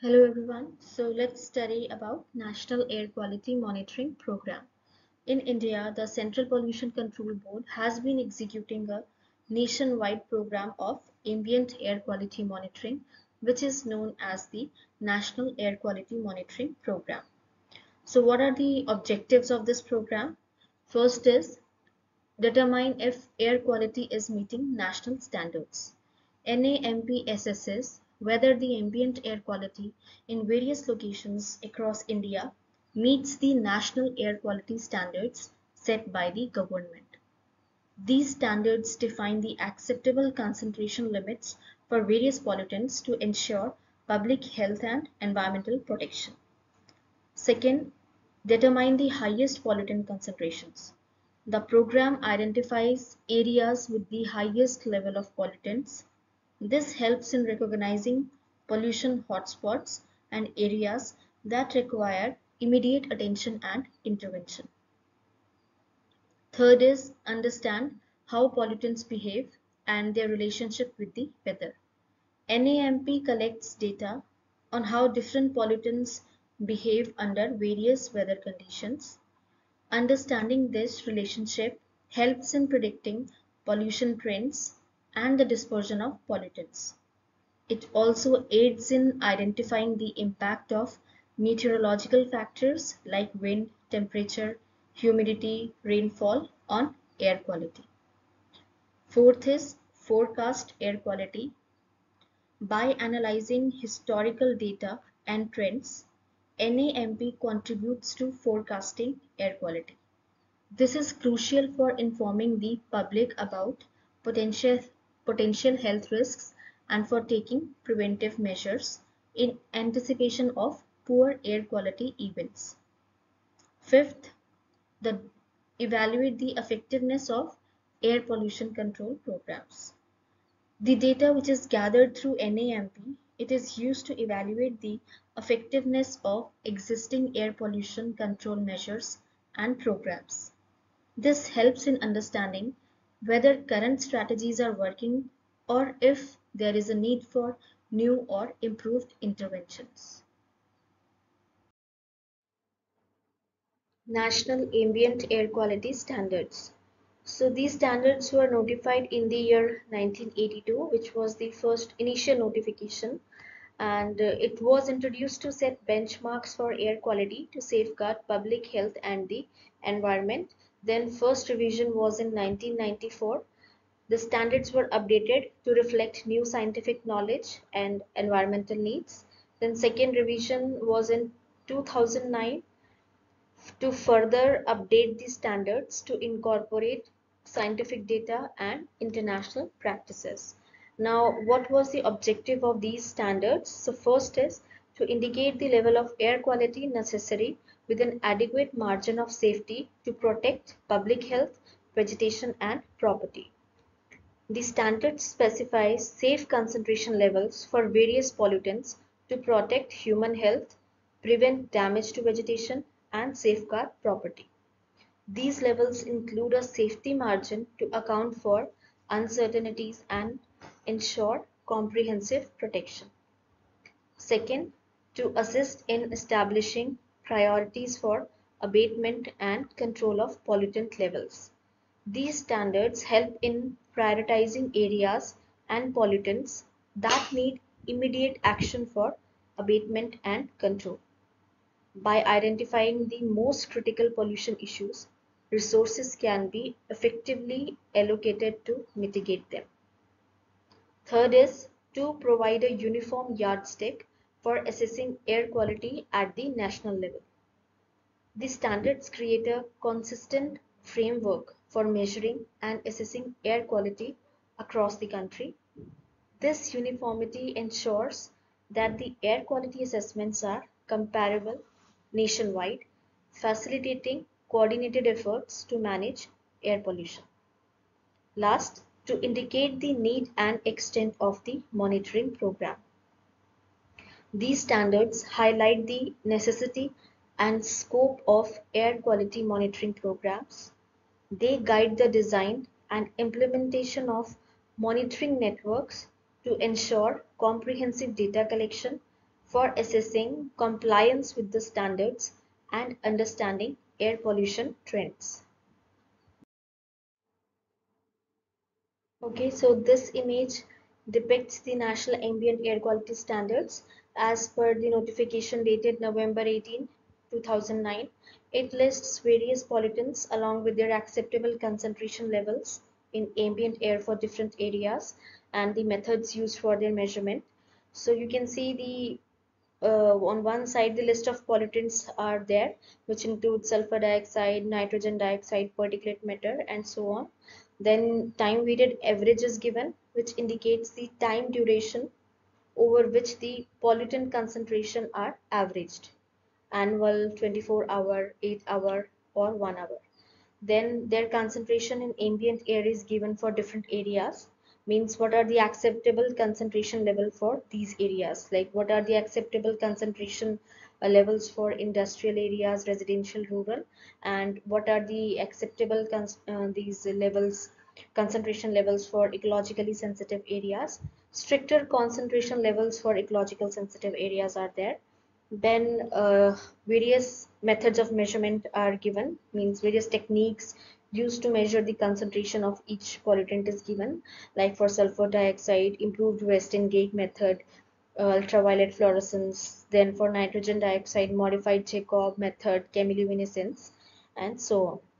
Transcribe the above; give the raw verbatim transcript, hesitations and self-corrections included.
Hello everyone. So let's study about National Air Quality Monitoring Program. In India, the Central Pollution Control Board has been executing a nationwide program of ambient air quality monitoring, which is known as the National Air Quality Monitoring Program. So what are the objectives of this program? First is determine if air quality is meeting national standards. NAMP assesses whether the ambient air quality in various locations across India meets the national air quality standards set by the government. These standards define the acceptable concentration limits for various pollutants to ensure public health and environmental protection. Second, determine the highest pollutant concentrations. The program identifies areas with the highest level of pollutants. This helps in recognizing pollution hotspots and areas that require immediate attention and intervention. Third is understand how pollutants behave and their relationship with the weather. NAMP collects data on how different pollutants behave under various weather conditions. Understanding this relationship helps in predicting pollution trends and the dispersion of pollutants. It also aids in identifying the impact of meteorological factors like wind, temperature, humidity, rainfall on air quality. Fourth is forecast air quality. By analyzing historical data and trends, NAMP contributes to forecasting air quality. This is crucial for informing the public about potential, potential health risks and for taking preventive measures in anticipation of poor air quality events. Fifth, the evaluate the effectiveness of air pollution control programs. The data which is gathered through NAMP, it is used to evaluate the effectiveness of existing air pollution control measures and programs. This helps in understanding whether current strategies are working or if there is a need for new or improved interventions. National Ambient Air Quality Standards. So these standards were notified in the year nineteen eighty-two, which was the first initial notification, and uh, it was introduced to set benchmarks for air quality to safeguard public health and the environment. Then first revision was in nineteen ninety-four. The standards were updated to reflect new scientific knowledge and environmental needs. Then second revision was in two thousand nine to further update the standards to incorporate scientific data and international practices. Now, what was the objective of these standards? So first is to indicate the level of air quality necessary with an adequate margin of safety to protect public health, vegetation and property. The standards specify safe concentration levels for various pollutants to protect human health, prevent damage to vegetation, and safeguard property. These levels include a safety margin to account for uncertainties and ensure comprehensive protection. Second, to assist in establishing priorities for abatement and control of pollutant levels. These standards help in prioritizing areas and pollutants that need immediate action for abatement and control. By identifying the most critical pollution issues, resources can be effectively allocated to mitigate them. Third is to provide a uniform yardstick for assessing air quality at the national level. The standards create a consistent framework for measuring and assessing air quality across the country. This uniformity ensures that the air quality assessments are comparable nationwide, facilitating coordinated efforts to manage air pollution. Last, to indicate the need and extent of the monitoring program. These standards highlight the necessity and scope of air quality monitoring programs. They guide the design and implementation of monitoring networks to ensure comprehensive data collection, for assessing compliance with the standards and understanding air pollution trends. Okay, so this image depicts the National Ambient Air Quality Standards as per the notification dated November eighteenth, two thousand nine. It lists various pollutants along with their acceptable concentration levels in ambient air for different areas and the methods used for their measurement. So you can see the uh, on one side the list of pollutants are there, which include sulfur dioxide, nitrogen dioxide, particulate matter, and so on. Then time weighted average is given, which indicates the time duration over which the pollutant concentration are averaged: annual, twenty-four hour, eight hour, or one hour. Then their concentration in ambient air is given for different areas, means what are the acceptable concentration level for these areas, like what are the acceptable concentration uh, levels for industrial areas, residential, rural, and what are the acceptable uh, these levels concentration levels for ecologically sensitive areas. Stricter concentration levels for ecological sensitive areas are there. Then uh, various methods of measurement are given, means various techniques used to measure the concentration of each pollutant is given, like for sulfur dioxide, improved Weston gate method, uh, ultraviolet fluorescence. Then for nitrogen dioxide, modified Jacob method, chemiluminescence, and so on.